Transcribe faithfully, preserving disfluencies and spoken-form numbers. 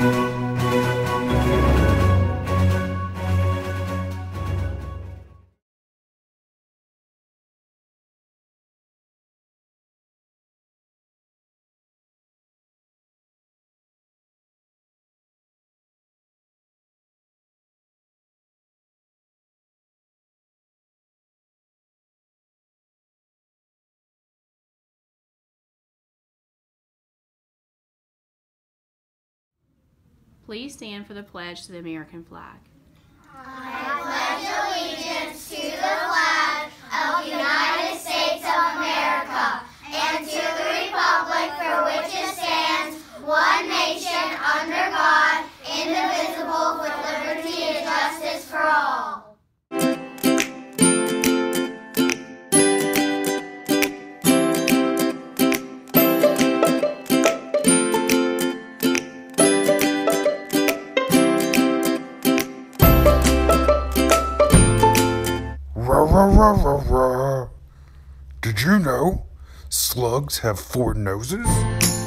Please stand for the pledge to the American flag. I pledge allegiance to the flag of the United States of America and to the republic for which it stands, one nation, under God, indivisible, with liberty and justice for all. Rah, rah, rah. Did you know slugs have four noses?